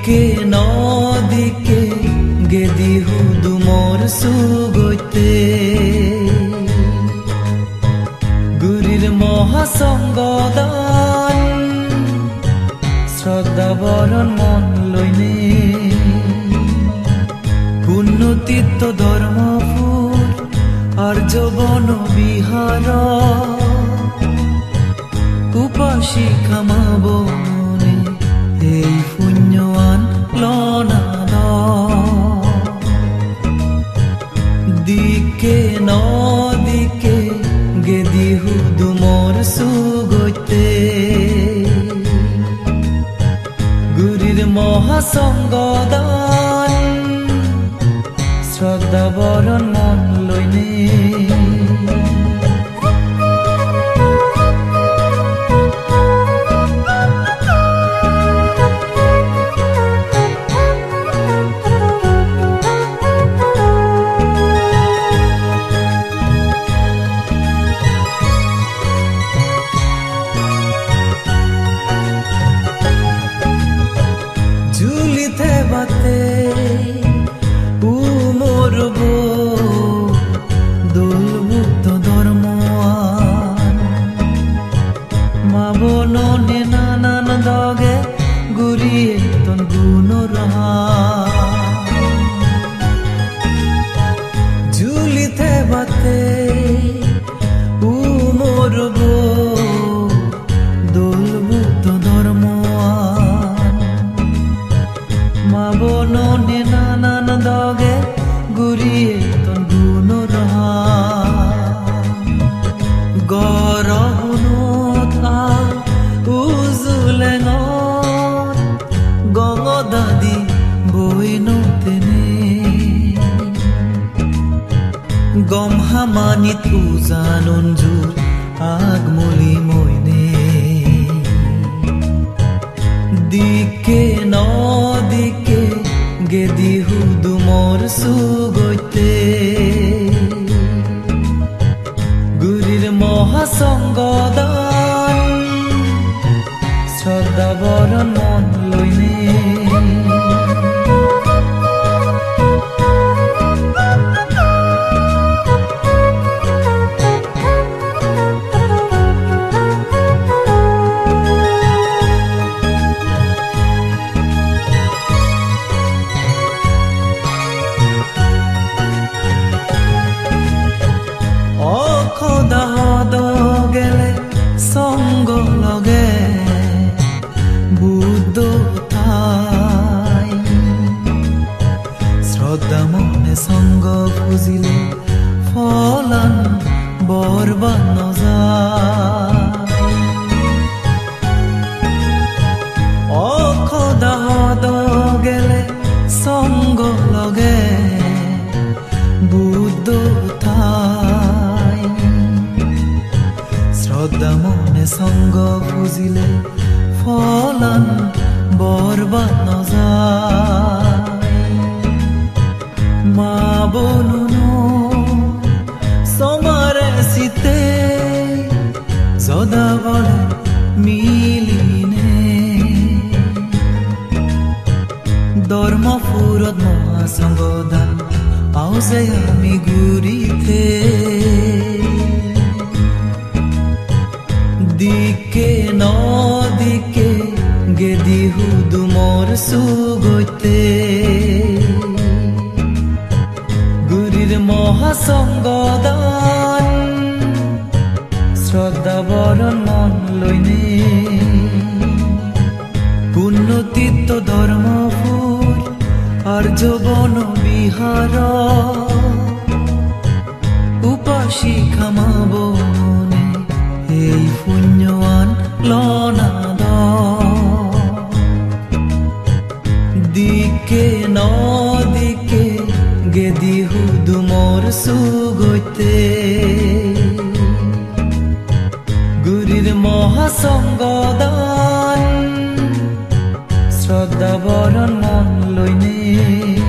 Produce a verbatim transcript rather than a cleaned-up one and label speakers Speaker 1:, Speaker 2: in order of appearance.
Speaker 1: দিকে নদিকে গেদি হুদু মোর সুগৈতে গুরির মহাসংগদান শ্রদ্ধা বরণ মন লইনে পুণ্যতীর্থ ধর্মপুর আর্য বন বিহার উপাসিকা মা বনে এই পুণ্যৱান লনাদ দিকে নদিকে গেদি হুদু মোর সুগৈতে গুরির মহাসংগদান শ্রদ্ধা বরণ মন লইনে ঝুলিতে বাতে উমরব দোলমুক্ত ধর্মৱান মা বননে নানান দগে গুরিয়ে তন গুণ রহা ঝুলিতে বাতে উমরব দোলমুক্ত ধর্মৱান মা বননে নানান দগে গুরিয়ে তন গুণ রহা গরহুনত উজুলেঙত গঙদাদি বৈনতেনে গমহামানিত উজানঞ্জুৰ আগমলি মইনে দিকে নদিকে গেদি হুদু মোর সুগৈতে গুরির মহাসংগদান শ্রদ্ধা বরণ মন লইনে খোদাহদ গেলে সঙ্গ লগে বুদ্ধ ঠাই শ্রদ্ধা মনে সঙ্গ খুঁজিলে ফলান বরবাদ নযায় অখোদাহদ গেলে সঙ্গ লগে বুদ্ধ ঠাই শ্রদ্ধা মনে সঙ্গ খুঁজিলে ফলান বরবাদ নযায় মা বনুনো সমারে শীতে যদা বলে মিলিনে ধর্মপুরত মহাসংগদান পাও যে আমি গুরিতে দিকে নদিকে গেদি হুদু মোর সুগৈতে গুরির মহাসংগদান শ্রদ্ধা বরণ মন লইনে পুণ্যতীর্থ ধর্মপুর আর্য বন বিহার উপাসিকা মা বনে এই পুণ্যৱান লনাদ দিকে নদিকে গেদি হুদু মোর সুগৈতে গুরির মহাসংগদান শ্রদ্ধা বরণ মন লইনে।